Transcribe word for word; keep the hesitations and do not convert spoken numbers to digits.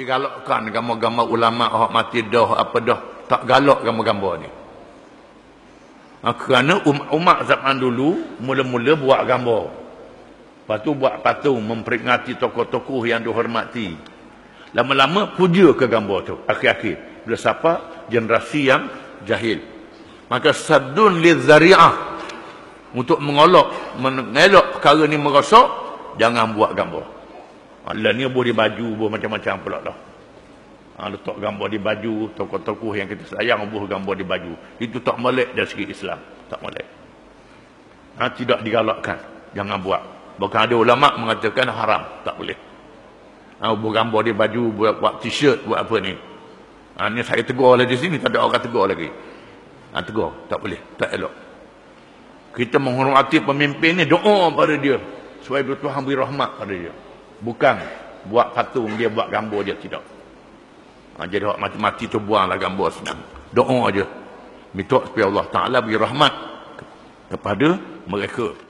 galakkan gambar-gambar ulama orang mati dah apa dah, tak galak gambar-gambar ni. Ha, kerana umat zaman dulu mula-mula buat gambar. Lepas tu buat patung memperingati tokoh-tokoh yang dihormati. Lama-lama puja ke gambar tu. Akhir-akhir bila siapa generasi yang jahil. Maka saddun lidzari'ah, untuk mengolok, mengelak perkara ni merosak, jangan buat gambar. Allah ni buat di baju, buat macam-macam pula dah. Ha, letak gambar di baju, tokoh-tokoh yang kita sayang buat gambar di baju. Itu tak molek dari segi Islam, tak molek. Ha, tidak digalakkan, jangan buat. Bahkan ada ulama mengatakan haram, tak boleh. Ha, buat gambar di baju, buat, buat t-shirt, buat apa ni. Ha, ni saya tegur lah di sini, tak ada orang tegur lagi. Ha, tegur, tak boleh, tak elok. Kita menghormati pemimpin ni, doa pada dia supaya Tuhan beri rahmat pada dia. Bukan buat patung dia, buat gambar dia, tidak. Ha, jadi orang mati-mati tu buanglah gambar senang. Doa aja. Minta supaya Allah Ta'ala beri rahmat kepada mereka.